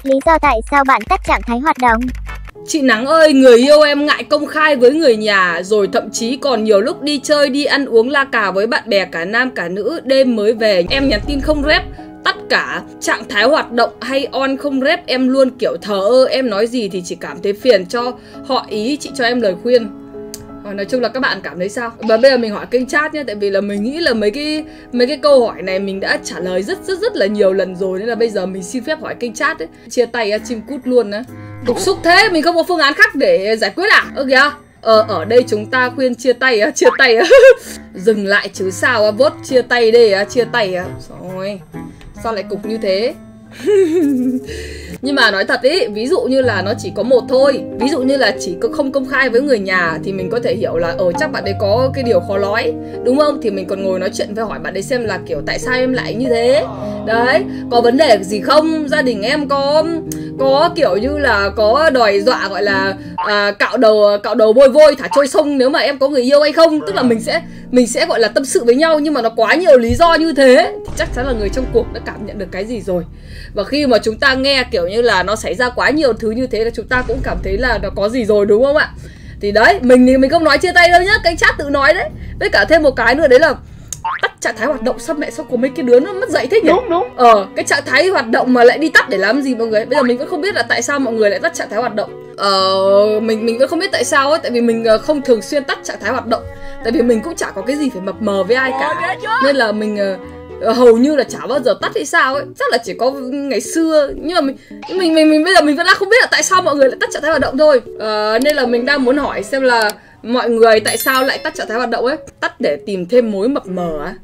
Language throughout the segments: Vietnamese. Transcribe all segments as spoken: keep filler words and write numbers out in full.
Lý do tại sao bạn tắt trạng thái hoạt động? Chị Nắng ơi, người yêu em ngại công khai với người nhà, rồi thậm chí còn nhiều lúc đi chơi, đi ăn uống la cà với bạn bè cả nam cả nữ, đêm mới về. Em nhắn tin không rep, tất cả trạng thái hoạt động hay on không rep, em luôn kiểu thờ ơ, em nói gì thì chỉ cảm thấy phiền cho họ ý, chị cho em lời khuyên. Nói chung là các bạn cảm thấy sao? Và bây giờ mình hỏi kênh chat nhé, tại vì là mình nghĩ là mấy cái mấy cái câu hỏi này mình đã trả lời rất rất rất là nhiều lần rồi, nên là bây giờ mình xin phép hỏi kênh chat ấy. Chia tay chim cút luôn á. Cục xúc thế, mình không có phương án khác để giải quyết à? Ơ kìa. Ờ, ở đây chúng ta khuyên chia tay á, chia tay á. Dừng lại chứ sao á, vote chia tay đây á, chia tay á. Rồi, sao lại cục như thế? Nhưng mà nói thật ý, ví dụ như là nó chỉ có một thôi, ví dụ như là chỉ có không công khai với người nhà thì mình có thể hiểu là ở chắc bạn ấy có cái điều khó nói, đúng không? Thì mình còn ngồi nói chuyện với hỏi bạn ấy xem là kiểu tại sao em lại như thế. Đấy, có vấn đề gì không? Gia đình em có có kiểu như là có đòi dọa gọi là à, cạo đầu cạo đầu bôi vôi thả trôi sông nếu mà em có người yêu hay không? Tức là mình sẽ mình sẽ gọi là tâm sự với nhau, nhưng mà nó quá nhiều lý do như thế thì chắc chắn là người trong cuộc đã cảm nhận được cái gì rồi. Và khi mà chúng ta nghe kiểu như là nó xảy ra quá nhiều thứ như thế là chúng ta cũng cảm thấy là nó có gì rồi, đúng không ạ? Thì đấy, mình thì mình không nói chia tay đâu nhá, kênh chat tự nói đấy. Với cả thêm một cái nữa đấy là tắt trạng thái hoạt động, sao mẹ sao có mấy cái đứa nó mất dạy thế nhỉ? Đúng đúng. Ờ, cái trạng thái hoạt động mà lại đi tắt để làm gì mọi người? Bây giờ mình vẫn không biết là tại sao mọi người lại tắt trạng thái hoạt động. Ờ, mình mình vẫn không biết tại sao ấy, tại vì mình không thường xuyên tắt trạng thái hoạt động. Tại vì mình cũng chả có cái gì phải mập mờ với ai cả. Nên là mình hầu như là chả bao giờ tắt hay sao ấy, chắc là chỉ có ngày xưa. Nhưng mà mình mình mình, mình bây giờ mình vẫn đang không biết là tại sao mọi người lại tắt trạng thái hoạt động thôi. Ờ, nên là mình đang muốn hỏi xem là mọi người tại sao lại tắt trạng thái hoạt động ấy. Tắt để tìm thêm mối mập mờ á.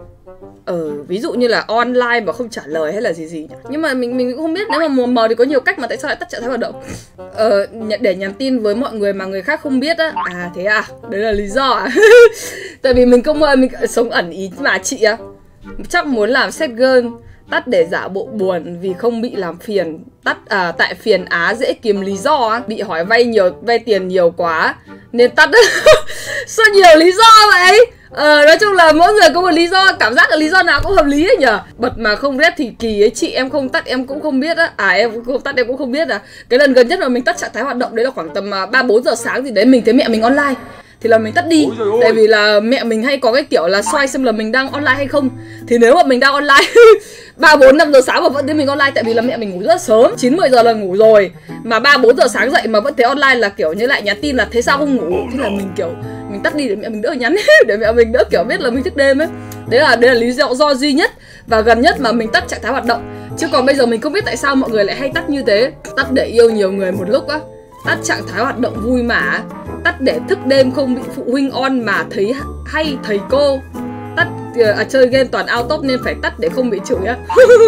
Ờ, ví dụ như là online mà không trả lời hay là gì gì nhỉ? Nhưng mà mình mình cũng không biết, nếu mà mờ mờ thì có nhiều cách mà tại sao lại tắt trạng thái hoạt động. Ờ, để nhắn tin với mọi người mà người khác không biết á. À thế à, đấy là lý do à? Tại vì mình không mình sống ẩn ý mà chị á. Chắc muốn làm set girl. Tắt để giả bộ buồn vì không bị làm phiền. Tắt à, tại phiền Á dễ kiếm lý do á. Bị hỏi vay nhiều, vay tiền nhiều quá nên tắt. Sao nhiều lý do vậy? Ờ, nói chung là mỗi người có một lý do, cảm giác là lý do nào cũng hợp lý ấy nhở. Bật mà không rep thì kỳ ấy, chị em không tắt em cũng không biết á. À em cũng không tắt em cũng không biết à. Cái lần gần nhất mà mình tắt trạng thái hoạt động đấy là khoảng tầm ba bốn giờ sáng gì đấy, mình thấy mẹ mình online thì là mình tắt đi. Tại vì là mẹ mình hay có cái kiểu là xoay xem là mình đang online hay không. Thì nếu mà mình đang online ba bốn năm giờ sáng mà vẫn thấy mình online, tại vì là mẹ mình ngủ rất là sớm, chín mười giờ là ngủ rồi, mà ba bốn giờ sáng dậy mà vẫn thấy online là kiểu như lại nhắn tin là thế sao không ngủ. Thế là mình kiểu mình tắt đi để mẹ mình đỡ nhắn để mẹ mình đỡ kiểu biết là mình thức đêm ấy. Đấy là đây là lý do, do duy nhất và gần nhất mà mình tắt trạng thái hoạt động. Chứ còn bây giờ mình không biết tại sao mọi người lại hay tắt như thế. Tắt để yêu nhiều người một lúc á. Tắt trạng thái hoạt động vui mà. Tắt để thức đêm không bị phụ huynh on mà thấy hay thầy cô. Tắt à, chơi game toàn out top nên phải tắt để không bị chửi á.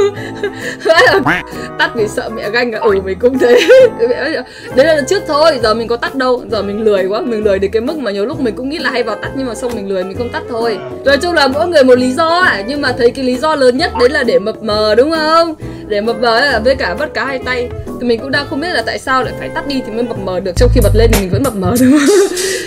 Tắt vì sợ mẹ ganh. Ừ mình cũng thế. Đấy là trước thôi, giờ mình có tắt đâu. Giờ mình lười quá, mình lười đến cái mức mà nhiều lúc mình cũng nghĩ là hay vào tắt, nhưng mà xong mình lười mình không tắt thôi. Nói chung là mỗi người một lý do à. Nhưng mà thấy cái lý do lớn nhất đấy là để mập mờ, đúng không? Để mập mờ là với cả vắt cá hai tay. Thì mình cũng đang không biết là tại sao lại phải tắt đi thì mới mập mờ được, trong khi bật lên thì mình vẫn mập mờ, đúng không?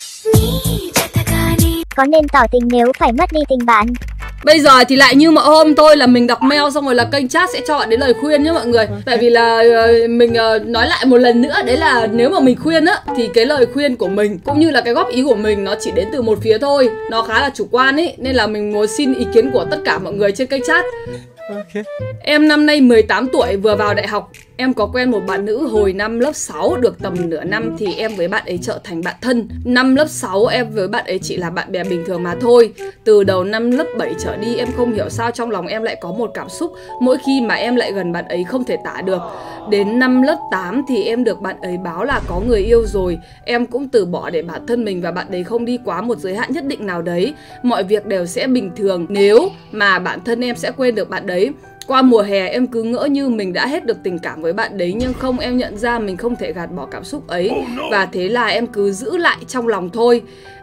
Có nên tỏ tình nếu phải mất đi tình bạn? Bây giờ thì lại như mọi hôm thôi, là mình đọc mail xong rồi là kênh chat sẽ cho bạn đến lời khuyên nhé mọi người. Tại vì là uh, mình uh, nói lại một lần nữa, đấy là nếu mà mình khuyên á thì cái lời khuyên của mình cũng như là cái góp ý của mình nó chỉ đến từ một phía thôi, nó khá là chủ quan ấy, nên là mình muốn xin ý kiến của tất cả mọi người trên kênh chat. Okay. Em năm nay mười tám tuổi, vừa vào đại học. Em có quen một bạn nữ hồi năm lớp sáu, được tầm nửa năm thì em với bạn ấy trở thành bạn thân. Năm lớp sáu em với bạn ấy chỉ là bạn bè bình thường mà thôi. Từ đầu năm lớp bảy trở đi em không hiểu sao trong lòng em lại có một cảm xúc mỗi khi mà em lại gần bạn ấy không thể tả được. Đến năm lớp tám thì em được bạn ấy báo là có người yêu rồi. Em cũng từ bỏ để bản thân mình và bạn ấy không đi quá một giới hạn nhất định nào đấy. Mọi việc đều sẽ bình thường nếu mà bản thân em sẽ quên được bạn đấy. Qua mùa hè em cứ ngỡ như mình đã hết được tình cảm với bạn đấy, nhưng không, em nhận ra mình không thể gạt bỏ cảm xúc ấy. Và thế là em cứ giữ lại trong lòng thôi.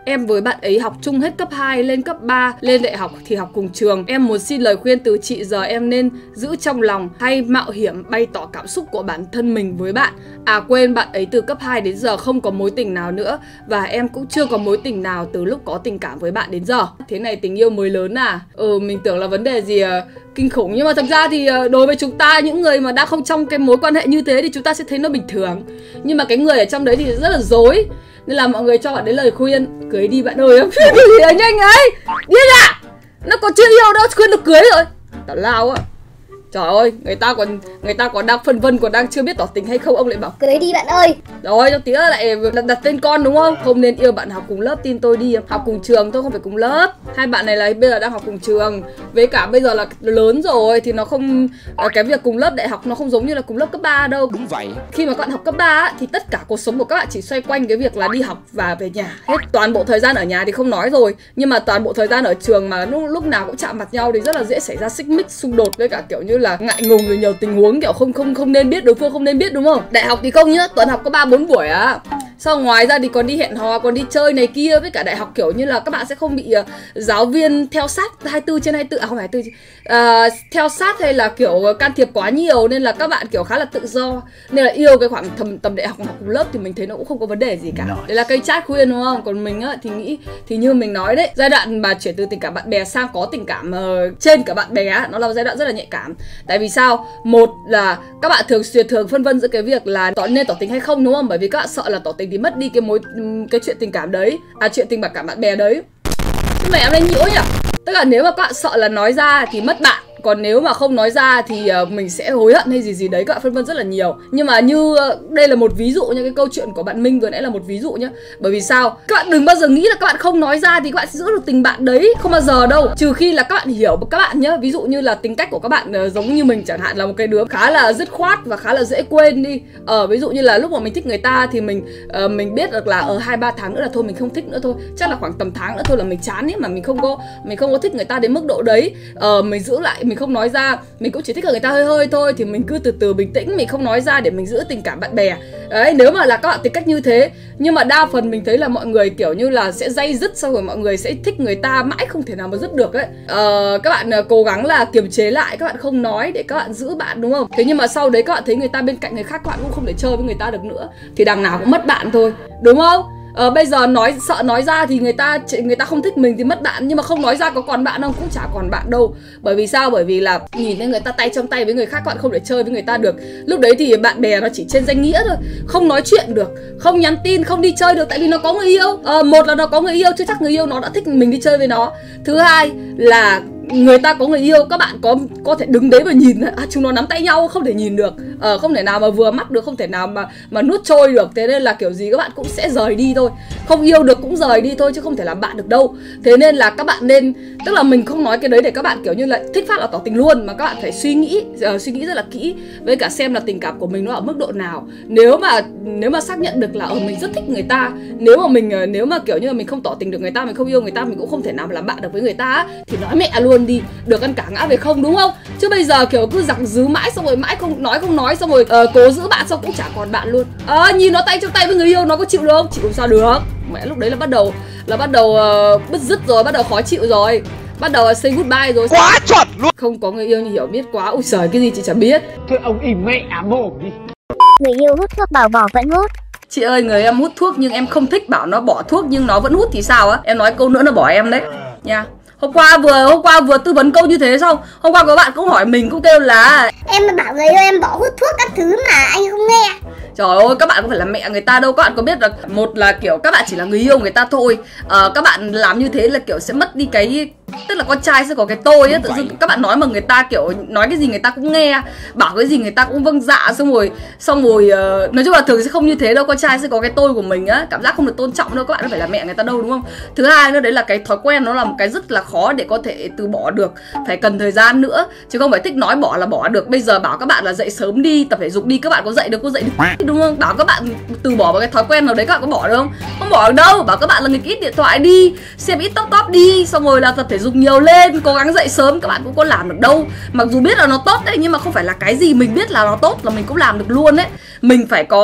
Em với bạn ấy học chung hết cấp hai lên cấp ba, lên đại học thì học cùng trường. Em muốn xin lời khuyên từ chị, giờ em nên giữ trong lòng hay mạo hiểm bày tỏ cảm xúc của bản thân mình với bạn? À quên, bạn ấy từ cấp hai đến giờ không có mối tình nào nữa, và em cũng chưa có mối tình nào từ lúc có tình cảm với bạn đến giờ. Thế này tình yêu mới lớn à? Ừ, mình tưởng là vấn đề gì uh, kinh khủng, nhưng mà thật ra thì uh, đối với chúng ta, những người mà đã không trong cái mối quan hệ như thế thì chúng ta sẽ thấy nó bình thường. Nhưng mà cái người ở trong đấy thì rất là dối, nên là mọi người cho bạn đấy lời khuyên cưới đi bạn ơi. Cái gì là nhanh ấy, điên à, nó còn chưa yêu đâu khuyên được cưới rồi, tào lao á. Trời ơi, người ta còn người ta còn đang phân vân, còn đang chưa biết tỏ tình hay không, ông lại bảo cưới đi bạn ơi. Rồi cho tía lại đặt, đặt tên con đúng không? Không nên yêu bạn học cùng lớp, tin tôi đi. Học cùng trường thôi, không phải cùng lớp. Hai bạn này là bây giờ đang học cùng trường. Với cả bây giờ là lớn rồi thì nó không, cái việc cùng lớp đại học nó không giống như là cùng lớp cấp ba đâu. Đúng vậy. Khi mà các bạn học cấp ba thì tất cả cuộc sống của các bạn chỉ xoay quanh cái việc là đi học và về nhà hết. Toàn bộ thời gian ở nhà thì không nói rồi, nhưng mà toàn bộ thời gian ở trường mà lúc, lúc nào cũng chạm mặt nhau thì rất là dễ xảy ra xích mích, xung đột, với cả kiểu như là ngại ngùng rồi nhiều tình huống kiểu không không không nên biết, đối phương không nên biết, đúng không? Đại học thì không nhá, tuần học có ba bốn buổi à. Sau ngoài ra thì còn đi hẹn hò, còn đi chơi này kia. Với cả đại học kiểu như là các bạn sẽ không bị uh, giáo viên theo sát hai mươi tư trên hai mươi tư, à không phải hai mươi tư, uh, theo sát hay là kiểu can thiệp quá nhiều, nên là các bạn kiểu khá là tự do. Nên là yêu cái khoảng tầm, tầm đại học học cùng lớp thì mình thấy nó cũng không có vấn đề gì cả. Đấy là cây chat khuyên đúng không? Còn mình á thì nghĩ thì như mình nói đấy, giai đoạn mà chuyển từ tình cảm bạn bè sang có tình cảm uh, trên cả bạn bè, nó là giai đoạn rất là nhạy cảm. Tại vì sao? Một là các bạn thường xuyên thường phân vân giữa cái việc là tỏ nên tỏ tình hay không, đúng không? Bởi vì các bạn sợ là tỏ tình thì mất đi cái mối cái chuyện tình cảm đấy, à chuyện tình cảm bạn bè đấy. Nhưng mà em nên nhiễu nhỉ? Tức là nếu mà các bạn sợ là nói ra thì mất bạn, còn nếu mà không nói ra thì uh, mình sẽ hối hận hay gì gì đấy, các bạn phân vân rất là nhiều. Nhưng mà như uh, đây là một ví dụ nha, cái câu chuyện của bạn Minh vừa nãy là một ví dụ nhá. Bởi vì sao? Các bạn đừng bao giờ nghĩ là các bạn không nói ra thì các bạn sẽ giữ được tình bạn đấy, không bao giờ đâu. Trừ khi là các bạn hiểu các bạn nhá. Ví dụ như là tính cách của các bạn uh, giống như mình chẳng hạn, là một cái đứa khá là dứt khoát và khá là dễ quên đi. Ờ ví dụ như là lúc mà mình thích người ta thì mình uh, mình biết được là ở hai ba tháng nữa là thôi mình không thích nữa thôi. Chắc là khoảng tầm tháng nữa thôi là mình chán ấy, mà mình không có mình không có thích người ta đến mức độ đấy. Ờ mình giữ lại, mình không nói ra, mình cũng chỉ thích người ta hơi hơi thôi, thì mình cứ từ từ bình tĩnh, mình không nói ra để mình giữ tình cảm bạn bè. Đấy, nếu mà là các bạn tính cách như thế. Nhưng mà đa phần mình thấy là mọi người kiểu như là sẽ day dứt, xong rồi mọi người sẽ thích người ta mãi không thể nào mà dứt được ấy. Ờ, các bạn uh, cố gắng là kiềm chế lại, các bạn không nói để các bạn giữ bạn, đúng không? Thế nhưng mà sau đấy các bạn thấy người ta bên cạnh người khác, các bạn cũng không thể chơi với người ta được nữa, thì đằng nào cũng mất bạn thôi, đúng không? Ờ, bây giờ nói sợ nói ra thì người ta người ta không thích mình thì mất bạn, nhưng mà không nói ra có còn bạn không? Cũng chả còn bạn đâu. Bởi vì sao? Bởi vì là nhìn thấy người ta tay trong tay với người khác, các bạn không thể chơi với người ta được. Lúc đấy thì bạn bè nó chỉ trên danh nghĩa thôi, không nói chuyện được, không nhắn tin, không đi chơi được, tại vì nó có người yêu. Ờ, một là nó có người yêu, chứ chắc người yêu nó đã thích mình đi chơi với nó. Thứ hai là người ta có người yêu, các bạn có có thể đứng đấy và nhìn à, chúng nó nắm tay nhau, không thể nhìn được, ờ, không thể nào mà vừa mắt được, không thể nào mà mà nuốt trôi được. Thế nên là kiểu gì các bạn cũng sẽ rời đi thôi, không yêu được cũng rời đi thôi, chứ không thể làm bạn được đâu. Thế nên là các bạn nên, tức là mình không nói cái đấy để các bạn kiểu như là thích phát là tỏ tình luôn, mà các bạn phải suy nghĩ, uh, suy nghĩ rất là kỹ, với cả xem là tình cảm của mình nó ở mức độ nào. Nếu mà nếu mà xác nhận được là ở mình rất thích người ta, nếu mà mình uh, nếu mà kiểu như là mình không tỏ tình được người ta, mình không yêu người ta, mình cũng không thể nào mà làm bạn được với người ta, thì nói mẹ luôn đi, được ăn cả ngã về không, đúng không? Chứ bây giờ kiểu cứ giằng dứ mãi, xong rồi mãi không nói không nói, xong rồi uh, cố giữ bạn, xong cũng chả còn bạn luôn. Ờ à, nhìn nó tay trong tay với người yêu, nó có chịu được không? Chịu sao được. Mẹ lúc đấy là bắt đầu là bắt đầu uh, bứt rứt rồi, bắt đầu khó chịu rồi, bắt đầu say goodbye rồi. Quá chuẩn luôn. Không có người yêu như hiểu biết quá. Ui giời, cái gì chị chả biết. Thôi ông im mẹ mồm đi. Người yêu hút thuốc bảo bỏ vẫn hút. Chị ơi, người em hút thuốc nhưng em không thích, bảo nó bỏ thuốc nhưng nó vẫn hút thì sao á? Em nói câu nữa nó bỏ em đấy nha. Hôm qua vừa hôm qua vừa tư vấn câu như thế xong, hôm qua có bạn cũng hỏi mình, cũng kêu là em bảo người yêu em bỏ hút thuốc các thứ mà anh không nghe. Trời ơi, các bạn không phải là mẹ người ta đâu. Các bạn có biết là một là kiểu các bạn chỉ là người yêu người ta thôi. Ờ, các bạn làm như thế là kiểu sẽ mất đi cái, tức là con trai sẽ có cái tôi á. Tự dưng các bạn nói mà người ta kiểu nói cái gì người ta cũng nghe, bảo cái gì người ta cũng vâng dạ, xong rồi xong rồi uh, nói chung là thường sẽ không như thế đâu. Con trai sẽ có cái tôi của mình á, cảm giác không được tôn trọng đâu. Các bạn không phải là mẹ người ta đâu, đúng không? Thứ hai nữa đấy là cái thói quen, nó là một cái rất là khó để có thể từ bỏ được, phải cần thời gian nữa, chứ không phải thích nói bỏ là bỏ được. Bây giờ bảo các bạn là dậy sớm đi, tập thể dục đi, các bạn có dậy được, có dậy được, đúng không? Bảo các bạn từ bỏ một cái thói quen nào đấy, các bạn có bỏ được không? Không bỏ được đâu. Bảo các bạn là nghịch ít điện thoại đi, xem ít top top đi, xong rồi là tập thể dục nhiều lên, cố gắng dậy sớm, các bạn cũng có làm được đâu. Mặc dù biết là nó tốt đấy, nhưng mà không phải là cái gì mình biết là nó tốt là mình cũng làm được luôn đấy. Mình phải có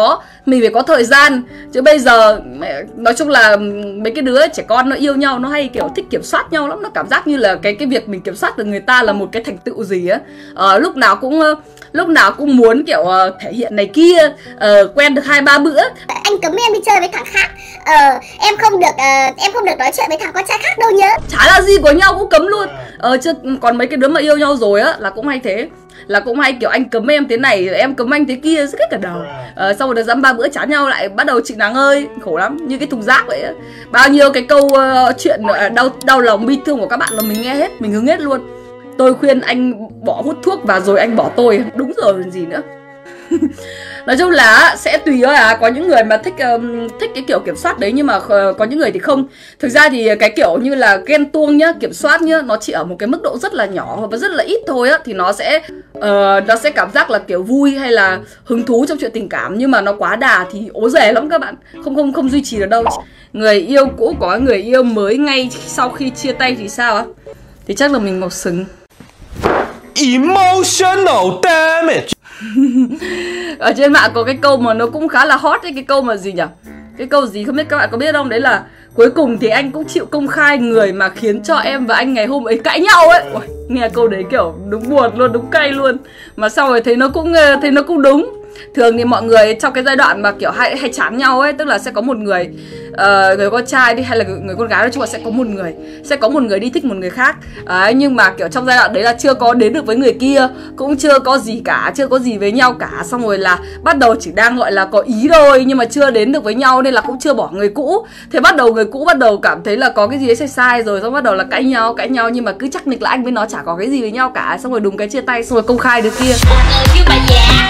mình phải có thời gian. Chứ bây giờ nói chung là mấy cái đứa trẻ con nó yêu nhau, nó hay kiểu thích kiểm soát nhau lắm. Nó cảm giác như là cái cái việc mình kiểm soát được người ta là một cái thành tựu gì á. ờ, Lúc nào cũng lúc nào cũng muốn kiểu uh, thể hiện này kia, uh, quen được hai ba bữa. Anh cấm em đi chơi với thằng khác, ờ, em không được uh, em không được nói chuyện với thằng con trai khác đâu nhớ. Chả là gì của nhau cũng cấm luôn. Ờ chứ còn mấy cái đứa mà yêu nhau rồi á là cũng hay thế, là cũng hay kiểu anh cấm em thế này, em cấm anh thế kia, rất cả đầu. Ờ, sau rồi dăm ba bữa chán nhau lại bắt đầu chị nàng ơi, khổ lắm, như cái thùng rác vậy á. Bao nhiêu cái câu uh, chuyện uh, đau đau lòng bi thương của các bạn là mình nghe hết, mình hứng hết luôn. Tôi khuyên anh bỏ hút thuốc và rồi anh bỏ tôi, đúng rồi còn gì nữa. Nói chung là sẽ tùy thôi à, có những người mà thích um, thích cái kiểu kiểm soát đấy, nhưng mà uh, có những người thì không. Thực ra thì cái kiểu như là ghen tuông nhá, kiểm soát nhá, nó chỉ ở một cái mức độ rất là nhỏ và rất là ít thôi á, thì nó sẽ uh, nó sẽ cảm giác là kiểu vui hay là hứng thú trong chuyện tình cảm. Nhưng mà nó quá đà thì ố rề lắm các bạn, không không không duy trì được đâu. Người yêu cũ có người yêu mới ngay sau khi chia tay thì sao á? Thì chắc là mình màu sừng. Emotional damage. Ở trên mạng có cái câu mà nó cũng khá là hot ấy, cái câu mà gì nhỉ? Cái câu gì không biết các bạn có biết không? Đấy là cuối cùng thì anh cũng chịu công khai người mà khiến cho em và anh ngày hôm ấy cãi nhau ấy. Ôi, nghe câu đấy kiểu đúng buồn luôn, đúng cay luôn. Mà sau rồi thấy nó cũng thấy nó cũng đúng. Thường thì mọi người trong cái giai đoạn mà kiểu hay hay chán nhau ấy, tức là sẽ có một người uh, người con trai đi hay là người con gái, nói chung là sẽ có một người sẽ có một người đi thích một người khác. Đấy, nhưng mà kiểu trong giai đoạn đấy là chưa có đến được với người kia, cũng chưa có gì cả, chưa có gì với nhau cả, xong rồi là bắt đầu chỉ đang gọi là có ý thôi nhưng mà chưa đến được với nhau nên là cũng chưa bỏ người cũ. Thế bắt đầu người cũ bắt đầu cảm thấy là có cái gì đấy sai sai rồi, xong bắt đầu là cãi nhau cãi nhau nhưng mà cứ chắc nịch là anh với nó chả có cái gì với nhau cả, xong rồi đùng cái chia tay, xong rồi công khai đứa kia. Như bà già